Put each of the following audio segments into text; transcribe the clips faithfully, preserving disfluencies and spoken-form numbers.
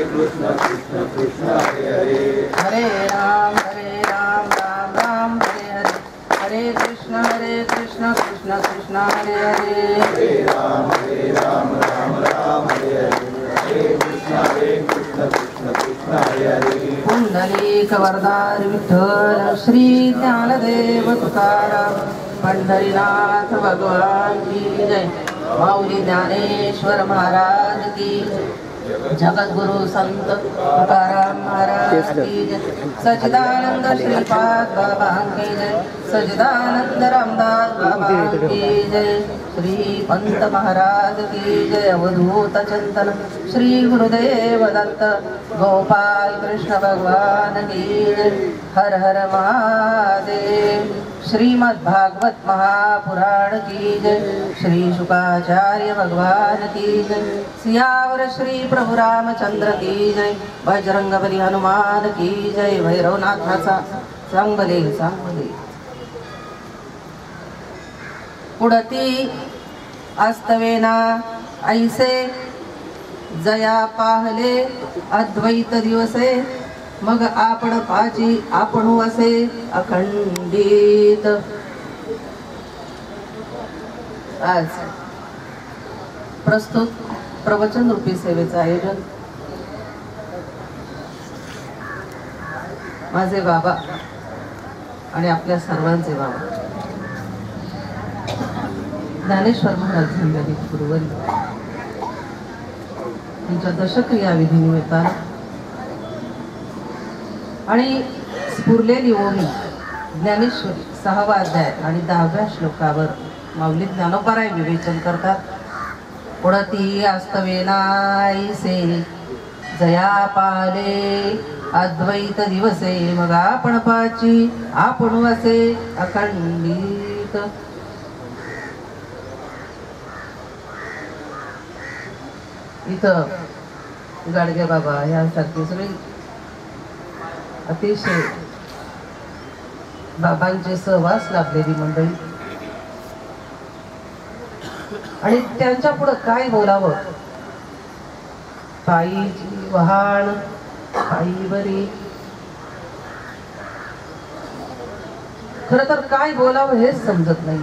कृष्ण कृष्ण कृष्ण हरे हरे हरे राम हरे राम राम राम हरे हरे हरे कृष्ण हरे कृष्ण कृष्ण कृष्ण हरे हरे हरे राम हरे राम राम राम हरे हरे हरे कृष्ण हरे कृष्ण कृष्ण कृष्ण हरे हरे पुंडलिक वरदार विठ्ठल श्री ज्ञानदेव तुकाराम पंढरीनाथ भगवान की जय माऊली ज्ञानेश्वर महाराज की जगद्गुरु संत तुकाराम महाराज की जय सच्चिदानंद श्रीपाद बाबा की जय सच्चिदानंद रामदास बाबा की जय श्री पंत महाराज की जय अवधूत चिंतन श्री गुरुदेव दत्त गोपाल कृष्ण भगवान की जय हर हर महादेव श्रीमद् भागवत महापुराण की जय श्री शुकाचार्य भगवान की जय सियावर श्री प्रभु रामचंद्र की जय बजरंगबली हनुमान की जय भैरवनाथाचा सांगले सांगले उडती अस्तवेना ऐसे जया पाहले अद्वैत दिवसे मग आपण पाची आपण असे अखंडित आज प्रस्तुत प्रवचन रूपी सेवेचं आयोजन माझे बाबा आणि आपल्या सर्वांचे बाबा ज्ञानेश्वर महाराज झालेली गुरुवरी त्यांच्या दशक्रिया विधीनिमित्तानं आणि स्फुरलेली ओवी ज्ञानेश्वरी सहावा अध्याय आणि दहाव्या श्लोकावर माऊली ज्ञानोबाराय विवेचन करतात। उडती अस्तवेनाईसे जया पाले अद्वैत दिवसे मग आपण पाची आपण असे अखंडित। इथं गाडगे बाबा यासारखी सगळी अतिशय बाबांचे सहवास लाभलेली मंडळी आणि त्यांच्या पुढे काय बोलावं। पायीची वहाण पायी बरी खरं तर काय बोलावं हेच समजत नाही।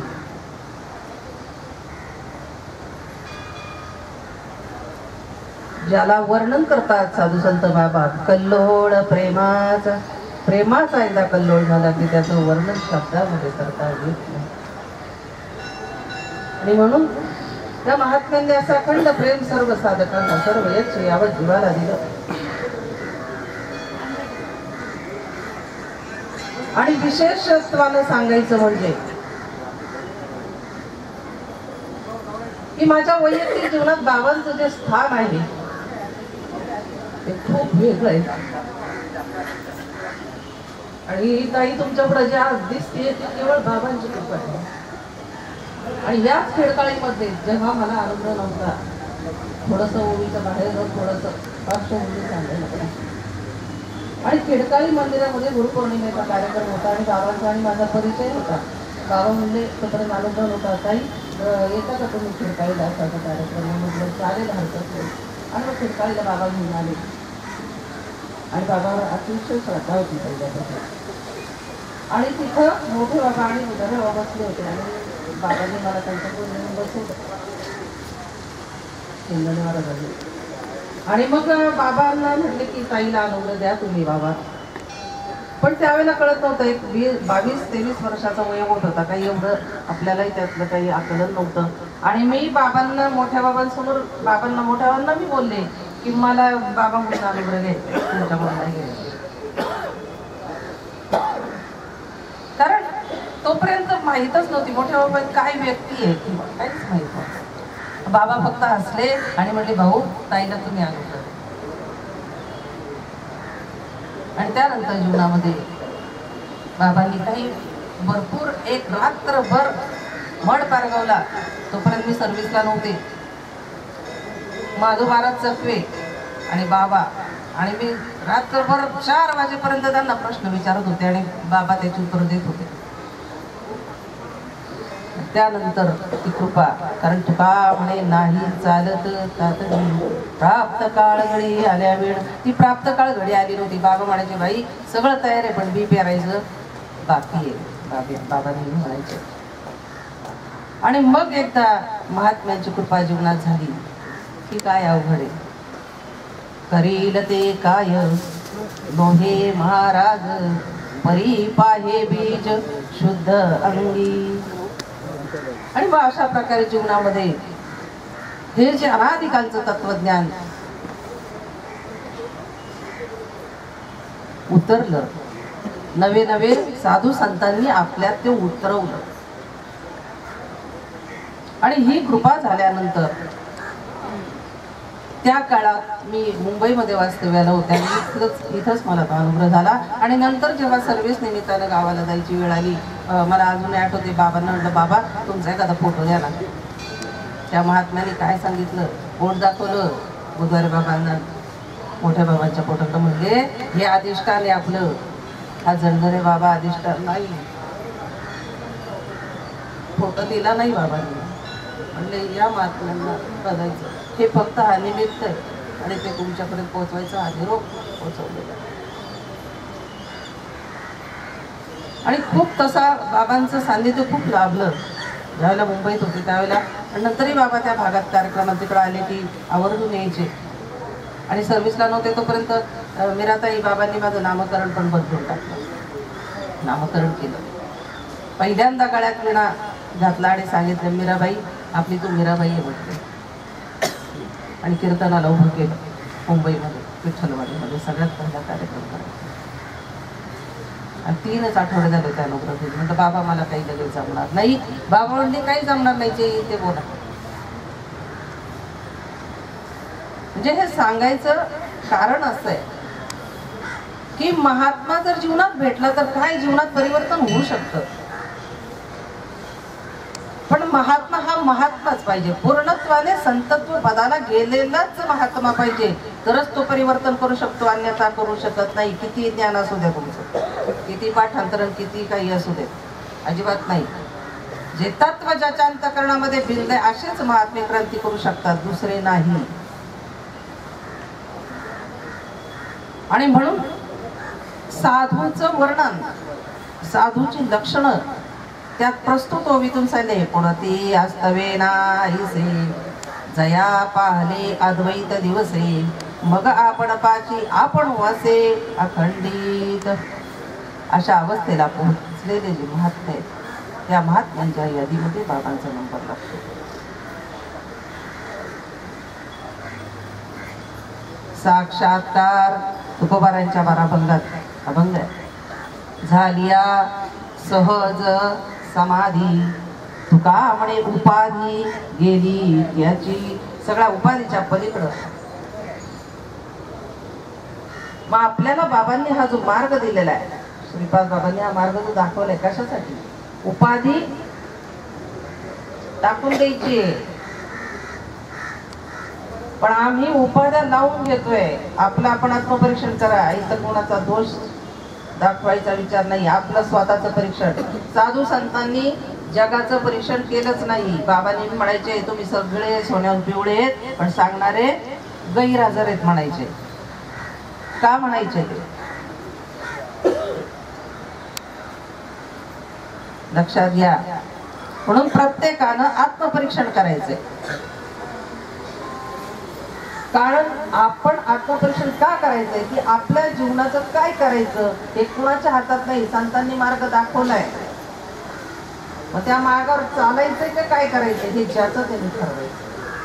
ज्याला वर्णन करतात साधू संत बाबा कल्लोळ प्रेमाचा प्रेमाचा एकदा कल्लोळ झाला की त्याचं वर्णन शब्दामध्ये करता येत नाही। आणि म्हणून त्या महात्म्यांनी असं अखंड प्रेम सर्व साधकांना सर्व यश यावत जीवाला दिलं। आणि विशेषत्वानं सांगायचं म्हणजे की माझ्या वैयक्तिक जीवनात बाबांचं जे स्थान आहे ते खूप वेगळं आहे। आणि ताई तुमच्याकडे जे आज दिसते ते केवळ बाबांची कृपा आहे। आणि याच खेळकाळीमध्ये जेव्हा मला आनंद नव्हता थोडंसं ओवीच्या बाहेर थोडंसं पार्श्वभूमी सांगायला आणि खेळकाळी मंदिरामध्ये गुरुपौर्णिमेचा कार्यक्रम होता आणि बाबांचा आणि माझा परिचय होता। बाबा म्हणले तोपर्यंत आनंद होता ताई येता का तुम्ही खेळकाळीला असाचा कार्यक्रम म्हटलं चालेल हरकत नाही। आणि मग खेळकाळीला बाबा घेऊन आले आणि बाबावर अतिशय श्रद्धा होती पहिल्यापासून। आणि तिथं मोठे बाबा आणि उदारे बाबा बसले होते आणि बाबांनी मला त्यांच्याकडून घेऊन बसवलं शेंगणे महाराजांनी। आणि मग बाबांना म्हटले की ताईला अनुग्रह द्या तुम्ही बाबा। पण त्यावेळेला कळत नव्हतं एक वीस बावीस तेवीस वर्षाचा वयोगट होता काही एवढं आपल्यालाही त्यातलं काही आकलन नव्हतं। आणि मी बाबांना मोठ्या बाबांसमोर बाबांना मोठ्या बाबांना मी बोलले की मला बाबा म्हणून अनुग्रह घे तुमच्याकडून नाही घे। कारण तोपर्यंत माहीतच नव्हती मोठ्या बाबा काय व्यक्ती आहे किंवा काहीच माहित नव्हतं। बाबा फक्त हसले आणि म्हणले भाऊ ताईला तुम्ही अनुग्रह। आणि त्यानंतर जीवनामध्ये बाबांनी काही भरपूर एक रात्रभर मड पारगवला। तोपर्यंत मी सर्व्हिसला नव्हते। माधव महाराज चकवे आणि बाबा आणि मी रात्रभर चार वाजेपर्यंत त्यांना प्रश्न विचारत होते आणि बाबा त्याची उत्तर देत होते। त्यानंतर ती कृपा, कारण तुका म्हणे नाही चालत तातडी प्राप्त काळ घडी आल्या वेळ. ती प्राप्त काळ घडी आली नव्हती. बाबा म्हणायचे बाई सगळं तयार आहे पण बी पेरायचं बाकी आहे. बाबा बाबांनी म्हणायचे. आणि मग एकदा महात्म्यांची कृपा जीवनात झाली की काय अवघड आहे. करील ते काय लोहे महाराज परी पाहे बीज शुद्ध अंगी. आणि मग अशा प्रकारे जीवनामध्ये हे जे अनादिकालचं तत्वज्ञान उतरलं. नवे नवे साधू संतांनी आपल्यात ते उतरवलं. आणि ही कृपा झाल्यानंतर त्या काळात मी मुंबईमध्ये वास्तव्याला होत्या. इथंच इथंच मला तो अनुभव झाला. आणि नंतर जेव्हा सर्व्हिस निमित्तानं गावाला जायची वेळ आली, मला अजून आठवते बाबांना म्हटलं बाबा तुमचा एखादा फोटो द्या ना. त्या महात्म्याने काय सांगितलं, बोट दाखवलं बुधवारी बाबांना, मोठ्या बाबांच्या फोटोला. म्हणजे हे अधिष्ठान आहे आपलं, हा जणगरे बाबा अधिष्ठान नाही. फोटो दिला नाही बाबांनी. म्हणजे या महात्म्यांना बघायचं, हे फक्त हा निमित्त आहे आणि ते तुमच्यापर्यंत पोहोचवायचं हा निरोप पोहोचवलेला. आणि खूप तसा बाबांचं सान्निध्य खूप लाभलं. ज्यावेळेला मुंबईत होते त्यावेळेला. आणि नंतरही बाबा त्या भागात कार्यक्रमात तिकडे आले की आवर्जून यायचे. आणि सर्व्हिसला नव्हते तोपर्यंत मीराताई बाबांनी माझं नामकरण पण बदलून टाकलं. नामकरण केलं. पहिल्यांदा गळ्यात विणा घातला आणि सांगितलं मीराबाई आपली तू मीराबाई आहे म्हटलं. आणि कीर्तनाला उभं केलं मुंबईमध्ये विठ्ठलवाडीमध्ये सगळ्यात पहिला कार्यक्रम करायचा. आणि तीनच आठवडे झाले त्या अनुग्रह दिले. म्हटलं बाबा मला काही लगेच जमणार नाही. बाबा म्हणले काही जमणार नाही, जे येईल ते बोला. म्हणजे हे सांगायचं कारण असं आहे की महात्मा जर जीवनात भेटला तर काय जीवनात परिवर्तन होऊ शकतं. पण महात्मा हा महात्माच पाहिजे. पूर्णत्वाने संतत्व पदाला गेलेलाच महात्मा पाहिजे, तरच तो परिवर्तन करू शकतो. अन्यथा करू शकत नाही. किती ज्ञान असू द्या तुमचं, किती पाठांतरण, किती काही असू दे, अजिबात नाही. जे तत्व ज्याच्या अंतःकरणामध्ये भिनले असेच महात्मे क्रांती करू शकतात, दुसरे नाही. आणि म्हणून साधूचं वर्णन, साधूची लक्षणं त्यात प्रस्तुत ओवीतून सांगले. पुणती अस्तवे नाहीसे जया पाहले अद्वैत दिवसे मग आपण पाची आपण वसे अखंडित. अशा अवस्थेला पोहोचलेले जे महात्मे आहेत त्या महात्म्यांच्या यादीमध्ये बाबांचा नंबर लागतो. साक्षात्कार तुकोबारांच्या बाराभंगात अभंग आहे. झालिया सहज समाधी तुका म्हणे उपाधी गेली याची. सगळ्या उपाधीच्या पलीकडं मग आपल्याला बाबांनी हा जो मार्ग दिलेला आहे, श्रीपाद बाबांनी हा मार्ग जो दाखवलाय, कशासाठी? उपाधी टाकून द्यायची. पण आम्ही उपाध्या लावून घेतोय. आपलं आपण आत्मपरीक्षण करा. इथं कोणाचा दोष दाखवायचा विचार नाही, आपलं स्वतःचं परीक्षण. साधू संतांनी जगाचं परीक्षण केलंच नाही. बाबांनी म्हणायचे तुम्ही सगळे सोन्याहून पिवळे आहेत, पण सांगणारे गैरहजर आहेत म्हणायचे. का म्हणायचे ते लक्षात घ्या. म्हणून प्रत्येकानं आत्मपरीक्षण करायचंय. कारण आपण आत्मपरीक्षण का करायचंय की आपल्या जीवनाचं काय करायचं हे कुणाच्या हातात नाही. संतांनी मार्ग दाखवलाय, मग त्या मार्गावर चालायचंय का काय करायचंय हे ज्याचं त्यांनी ठरवायचं.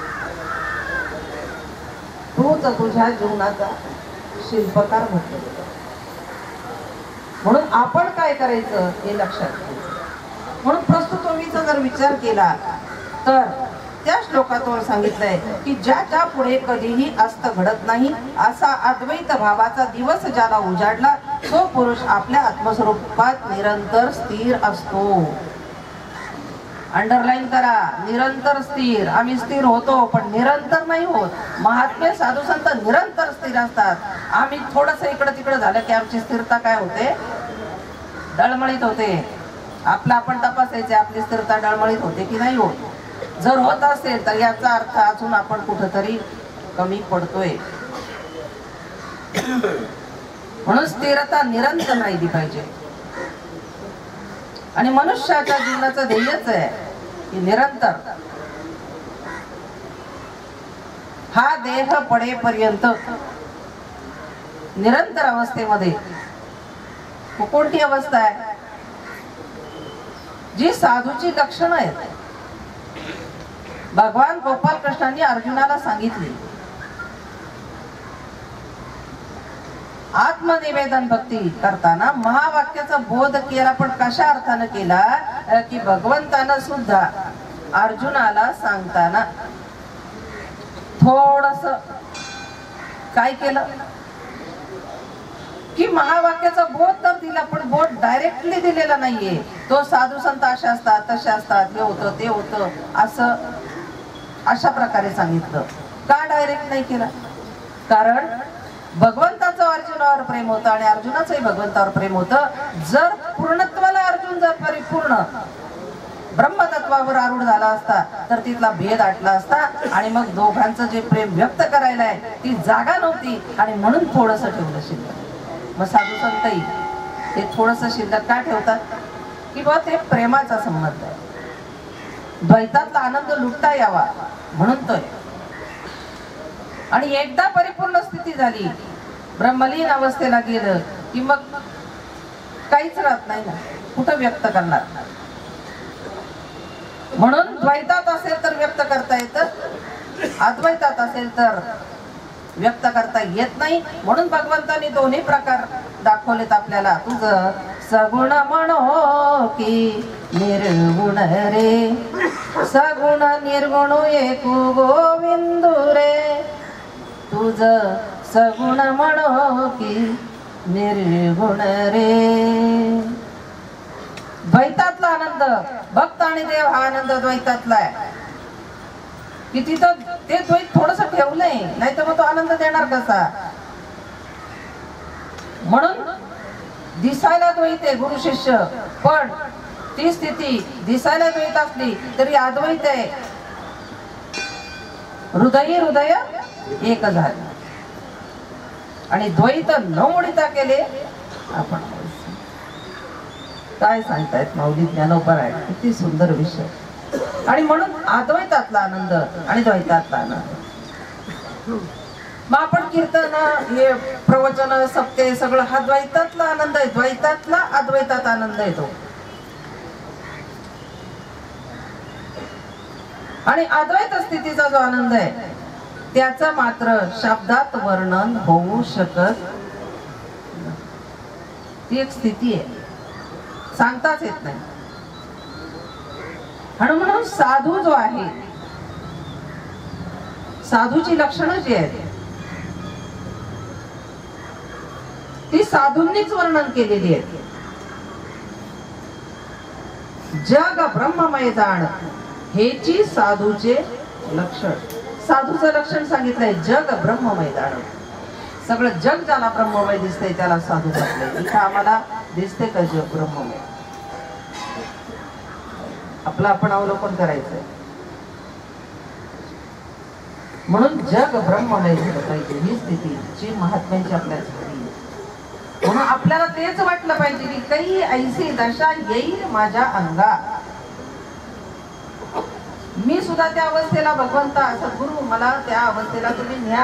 तूच तुझ्या जीवनाचा शिल्पकार म्हटलं. म्हणून आपण काय करायचं हे लक्षात घ्यायचं. म्हणून प्रस्तुत ओवीचा जर विचार केला तर त्या श्लोकातून सांगितलंय की ज्याच्या पुढे कधीही अस्त घडत नाही असा अद्वैत भावाचा दिवस ज्याला उजाडला तो पुरुष आपल्या आत्मस्वरूपात निरंतर स्थिर असतो. अंडरलाईन करा, निरंतर स्थिर. आम्ही स्थिर होतो पण निरंतर नाही होत. महात्मे साधू संत निरंतर स्थिर असतात. आम्ही थोडस इकडं तिकडं झालं की आमची स्थिरता काय होते, डळमळीत होते. आपलं आपण तपासायचे, आपली स्थिरता डळमळीत होते की नाही होत. जर होत असेल तर याचा अर्थ अजून आपण कुठंतरी कमी पडतोय. म्हणून स्थिरता निरंतर राहिली पाहिजे. आणि मनुष्याच्या जीवनाचं ध्येयच आहे की निरंतर हा देह पडेपर्यंत निरंतर अवस्थेमध्ये. कोणती अवस्था आहे? जी साधूची लक्षणं आहेत. भगवान गोपाल कृष्णांनी अर्जुनाला सांगितली, आत्मनिवेदन भक्ती करताना महावाक्याचा बोध केला. पण कशा अर्थानं केला की भगवंतानं सुद्धा अर्जुनाला सांगताना थोडस काय केलं की महावाक्याचा बोध तर दिला, पण बोध डायरेक्टली दिलेला नाहीये. तो साधू संत असे असतात, तसे असतात, हे होतं ते होतं असं अशा प्रकारे सांगितलं. का डायरेक्ट नाही केला? कारण भगवंताचं अर्जुनावर प्रेम होतं आणि अर्जुनाचंही भगवंतावर प्रेम होतं. जर पूर्णत्वाला अर्जुन जर परिपूर्ण ब्रह्मतत्वावर आरूढ झाला असता तर तिथला भेद आटला असता आणि मग दोघांचं जे प्रेम व्यक्त करायला आहे ती जागा नव्हती आणि म्हणून थोडस ठेवलं शिल्लक. मग साधू संतही ते थोडस शिल्लक का ठेवतात की बा ते प्रेमाचा संबंध आहे, द्वैतातला आनंद लुटता यावा म्हणून तो. आणि एकदा परिपूर्ण स्थिती झाली, ब्रह्मलीन अवस्थेला गेलं की मग काहीच राहत नाही ना, कुठं व्यक्त करणार. म्हणून द्वैतात असेल तर व्यक्त करता येतं, अद्वैतात असेल तर व्यक्त करता येत नाही. म्हणून भगवंतांनी दोन्ही प्रकार दाखवलेत आपल्याला. तुझं सगुण म्हणो की निर्गुण रे, सगुण निर्गुण एकू गोविंदू रे. तुझं सगुण म्हणो की निर्गुण रे. द्वैतातला आनंद, भक्त आणि देव हा आनंद द्वैतातला आहे की तिथं ते द्वैत थोडस ठेवलंय, नाही तर मग तो आनंद देणार कसा. म्हणून दिसायला द्वैत आहे गुरु शिष्य, पण ती स्थिती दिसायला द्वैत असली तरी अद्वैत आहे. हृदय हृदय एक झाले आणि द्वैत न मोडिता केले आपण. काय सांगतायत माऊली ज्ञानोबा आहे, किती सुंदर विषय. आणि म्हणून अद्वैतातला आनंद आणि द्वैतातला आनंद. मग आपण कीर्तन, हे प्रवचन, सप्ते सगळं हा द्वैतातला आनंद आहे. द्वैतातला अद्वैतात आनंद येतो. आणि अद्वैत स्थितीचा जो आनंद आहे त्याचा मात्र शब्दात वर्णन होऊ शकत. ती एक स्थिती आहे, सांगताच येत नाही. आणि म्हणून साधू जो आहे, साधूची लक्षणं जी आहेत ती साधूंनीच वर्णन केलेली आहेत. जग ब्रह्ममय जाण हेची साधूचे लक्षण. साधूचं लक्षण सांगितलंय जग ब्रह्ममय जाण. सगळं जग ज्याला ब्रह्ममय दिसतंय त्याला साधू म्हटलंय. इथं आम्हाला दिसते का जग ब्रह्ममय? आपलं आपण अवलोकन करायचंय. म्हणून जग ब्रह्ममय झालं पाहिजे, ही स्थिती जी महात्म्यांची आपल्या झाली. म्हणून आपल्याला तेच वाटलं पाहिजे की काही ऐसी दशा येईल माझ्या अंगा, मी सुद्धा त्या अवस्थेला, भगवंता सद्गुरु मला त्या अवस्थेला तुम्ही न्या.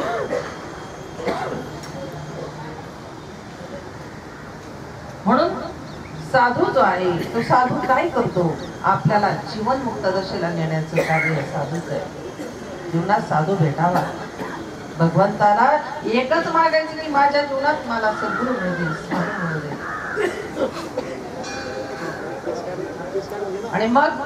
म्हणून साधू जो आहे तो साधू काय करतो? आपल्याला जीवनमुक्त दशेला नेण्याचं कार्य साधूच आहे. जीवनात साधू भेटावा, भगवंताला एकच मागायचं की माझ्या जीवनात मला सद्गुरु मिळू दे, साधू मिळू दे. आणि मग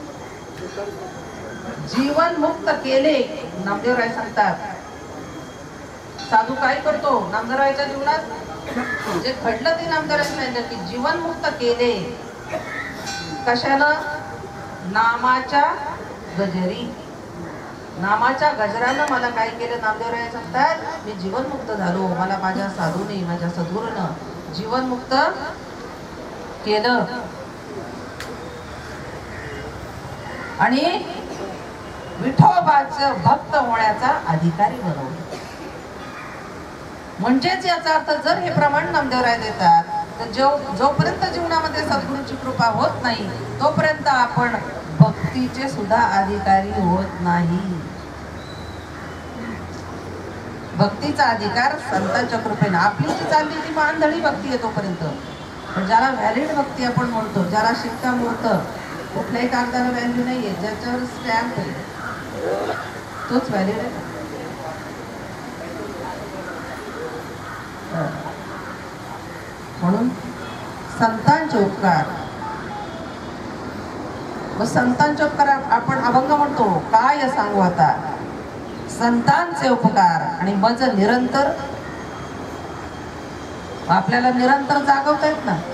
जीवन मुक्त केले. नामदेवराय सांगतात साधू काय करतो नामदेवरायच्या जीवनात जे घडलं ते नामदेवराय सांगितलं की जीवन मुक्त केले. कशानं? नामाच्या गजरी, नामाच्या गजरानं मला काय केलं? नामदेवराय सांगतात मी जीवनमुक्त झालो. मला माझ्या साधूने, माझ्या सद्गुरूनं जीवनमुक्त केलं. आणि विठोबाचं भक्त होण्याचा अधिकारी बनवलं. म्हणजेच याचा अर्थ जर हे प्रमाण नामदेवराय देतात तर जो जोपर्यंत जीवनामध्ये सद्गुरूची कृपा होत नाही तोपर्यंत आपण भक्तीचे सुद्धा अधिकारी होत नाही. भक्तीचा अधिकार संतांच्या कृपेने आपली जी चालली ती आंधळी भक्ती आहे तोपर्यंत. पण ज्याला व्हॅलिड भक्ती आपण म्हणतो, ज्याला शिक्कामोर्त कुठल्याही कागदाला व्हॅल्यू नाहीये, ज्याच्यावर स्टॅम्प आहे तोच व्हॅलिड आहे. म्हणून संतांचे उपकार व संतांचे उपकार आपण अभंग म्हणतो, काय सांगू आता संतांचे उपकार. आणि मज निरंतर आपल्याला निरंतर जागवता येत ना,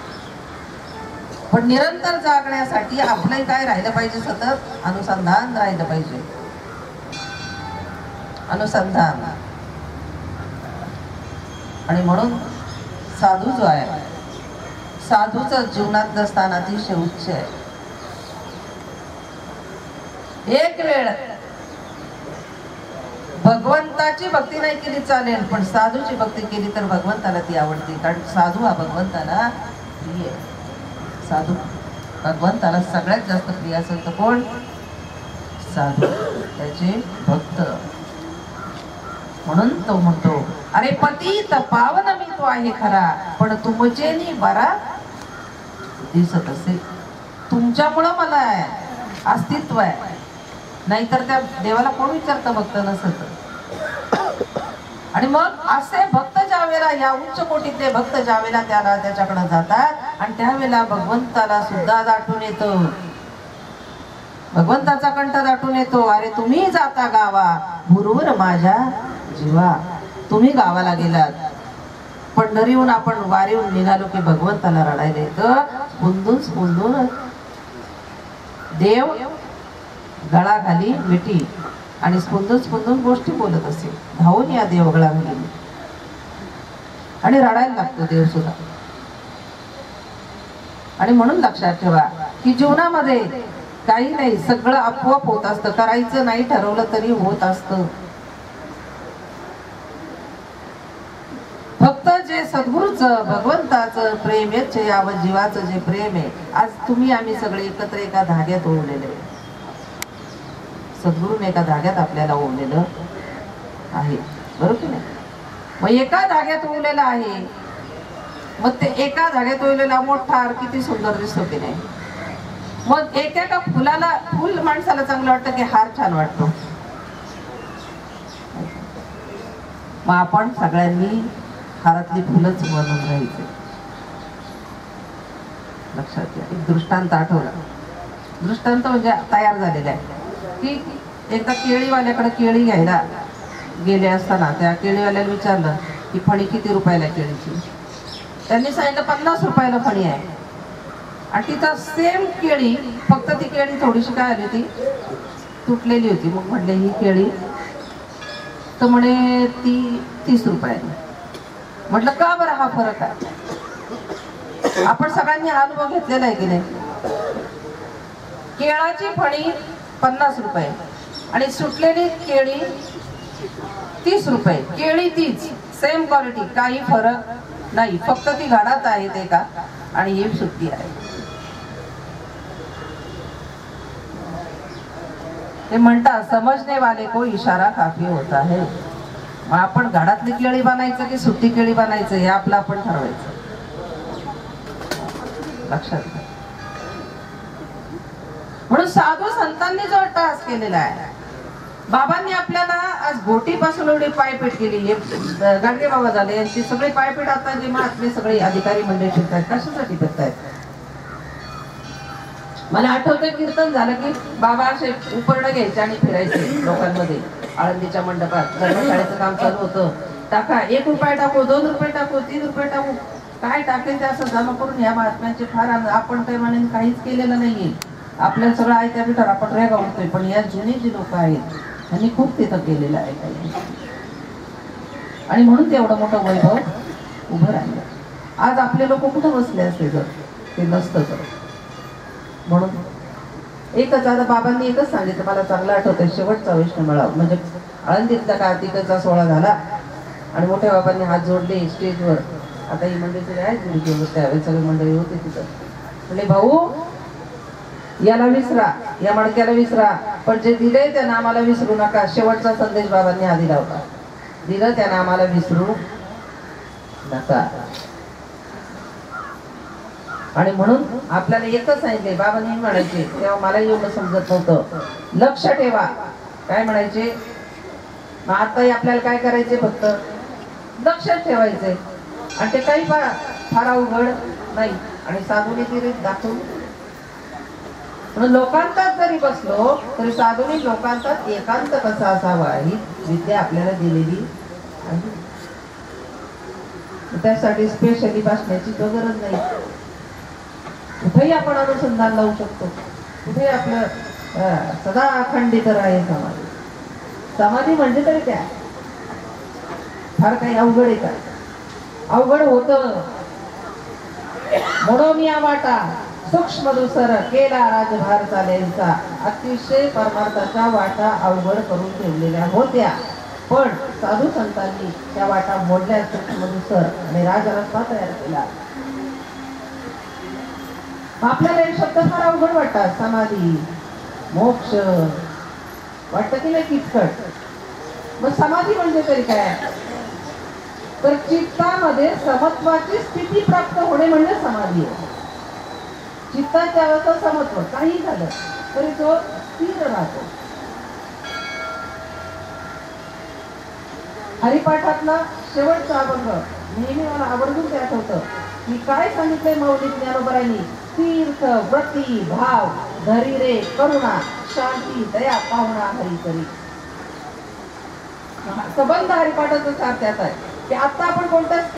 पण निरंतर जागण्यासाठी आपलं काय राहिलं पाहिजे, सतत अनुसंधान राहिलं पाहिजे. अनुसंधान. आणि म्हणून साधू जो आहे, साधूचं जीवनातलं स्थान अतिशय उच्च आहे. एक वेळ भगवंताची भक्ती नाही केली चालेल, पण साधूची भक्ती केली तर भगवंताला ती आवडते. कारण साधू हा भगवंताला प्रिय आहे. साधू भगवंताला सगळ्यात जास्त प्रिय असेल तर कोण? साधू, त्याचे भक्त. म्हणून तो म्हणतो, अरे पतित पावन मी तो आहे खरा, पण तुमचेनी बरा दिसत असे. तुमच्यामुळं मला अस्तित्व आहे, नाहीतर त्या देवाला कोण विचारतं भक्त नसत. आणि मग असे भक्त ज्या वेळेला, या उच्च कोटीतले भक्त ज्या वेळेला त्याला त्याच्याकडे जातात आणि त्यावेळेला भगवंताला सुद्धा दाटून येतो, भगवंताचा कंठ दाटून येतो. अरे तुम्ही जाता गावा भुरभुर माझ्या जीवा. तुम्ही गावाला गेलात, पंढरीहून आपण वारीहून निघालो की भगवंताला रडायला येतं. स्पुंदून स्पुंदून देव गळा घाली मिठी आणि स्पुंदून स्पुंदून गोष्टी बोलत असे. धावून या देव गळा घाली आणि रडायला लागतो देव सुद्धा. आणि म्हणून लक्षात ठेवा की जीवनामध्ये काही नाही, सगळं आपोआप होत असतं. करायचं नाही ठरवलं तरी होत असतं. फक्त जे सद्गुरूचं भगवंताचं प्रेम आहे, यावं जीवाचं जे प्रेम आहे, आज तुम्ही आम्ही सगळे एकत्र एका धाग्यात ओवलेले आहे. सद्गुरूने एका धाग्यात आपल्याला ओवलेलं आहे, बरोबर की नाही? मग एका धाग्यात ओवलेलं आहे, मग ते एका धाग्यात ओवलेला मोठा हार किती सुंदर दिसतो की नाही? मग एकेका फुलाला, फुल माणसाला चांगलं वाटतं की हार छान वाटतो. मग आपण सगळ्यांनी हारातली फुलंच बनवून राहायचे. लक्षात घ्या. एक दृष्टांत आठवला. दृष्टांत म्हणजे तयार झालेला आहे की एकदा केळीवाल्याकडे केळी घ्यायला गेले असताना त्या केळीवाल्याला विचारलं की फणी किती रुपयाला केळीची? त्यांनी सांगितलं पन्नास रुपयाला फणी आहे. आणि तिथं सेम केळी, फक्त ती केळी थोडीशी काय आली होती, तुटलेली होती. मग म्हणले ही केळी, तर म्हणे ती तीस रुपयाला. म्हटलं का बरं हा फरक आहे? आपण सगळ्यांनी हा अनुभव घेतलेला आहे की नाही? केळाची फणी पन्नास रुपये आणि सुटलेली केळी तीस रुपये. केळी तीच, सेम क्वालिटी, काही फरक नाही, फक्त ती घाडात आहे ते का आणि ही सुट्टी आहे. ते म्हणतात समजने वाले को इशारा काफी होता है. मग आपण घाडातली केळी बनायचं की सुट्टी केळी बनायचं हे आपलं आपण ठरवायचं. लक्षात घ्या. म्हणून साधू संतांनी जो टास्क केलेला आहे, बाबांनी आपल्याला आज घोटीपासून एवढी पायपीट केली. हे गाडगे बाबा झाले, यांची सगळी पायपीट आता जे महात्मे सगळे अधिकारी मंडळी फिरतायत, कशासाठी फिरतायत? मला आठवतं कीर्तन झालं की बाबा असे उपरणं घ्यायचे आणि फिरायचे लोकांमध्ये. आळंदीच्या मंडपात धर्मशाळेचं काम चालू होतं. टाका, एक रुपये टाकू, दोन रुपये टाकू, तीन रुपये टाकू, काय टाकेल ते असं जमा करून ह्या महात्म्यांचे फार. आपण काही म्हणे काहीच केलेलं नाहीये, आपल्याला सगळं आहे त्या पिठावर आपण रेगा उठतोय. पण या जुनी जी लोक आहेत त्यांनी खूप तिथं केलेलं आहे काही, आणि म्हणून ते एवढं मोठं वैभव उभं राहिलं. आज आपले लोक कुठं बसले असते जर ते नसतं तर. म्हणून एकच आता बाबांनी एकच सांगितलं, मला चांगलं आठवतंय, शेवटचा वैष्णव मेळावा म्हणजे आळंदीतला कार्तिकाचा सोहळा झाला आणि मोठ्या बाबांनी हात जोडले स्टेजवर. आता ही मंडळी तरी आहे गुरुजीवर, त्यावेळेस सगळी मंडळी होती तिथं. म्हणजे भाऊ याला विसरा, या मडक्याला विसरा, पण जे दिले त्या नामाला विसरू नका. शेवटचा संदेश बाबांनी हा दिला होता, दिलं त्या नामाला विसरू नका. आणि म्हणून आपल्याला एकच सांगितले, बाबांनी म्हणायचे तेव्हा मला एवढं समजत नव्हतं, लक्ष ठेवा. काय म्हणायचे? मग आताही आपल्याला काय करायचे? फक्त लक्षात ठेवायचे. आणि ते काही फार अवघड नाही. आणि साधूने ती रीत दाखवून, म्हणून लोकांतात जरी बसलो तरी साधूने लोकांतात एकांत कसा असावा ही विद्या आपल्याला दिलेली आहे. त्यासाठी स्पेशली बसण्याची तो गरज नाही. कुठेही आपण अनुसंधान लावू शकतो, कुठे आपलं सदा अखंडित राहील समाधी. समाधी म्हणजे तरी काय फार काही अवघड आहे का? अवघड होत म्हणून या वाटा सूक्ष्म दुसर केला राजभार चालेलचा. अतिशय परमार्थाच्या वाटा अवघड करून ठेवलेल्या होत्या, पण साधू संतांनी त्या वाटा मोडल्या, सूक्ष्म दुसर आणि राजरस्ता तयार केला. आपल्याला एक शब्द फार अवघड वाटतात, समाधी मोक्ष वाटतं की नाही किचकट. मग समाधी म्हणजे तरी काय? तर चित्तामध्ये समत्वाची स्थिती प्राप्त होणे म्हणजे समाधी आहे. चित्ताच्या अवस्था समत्व, काही झालं तरी तो स्थिर राहतो. हरिपाठातला शेवटचा अभंग नेहमी मला आवर्जून ते आठवतं की काय सांगितलंय मौलिक ज्ञानोबरांनी? तीर्थ व्रती भाव धरी रे करुणा शांती दया पाहुणा हरी करी. संबंध हरिपाठाचा सार त्यात आहे की आता आपण कोणत्या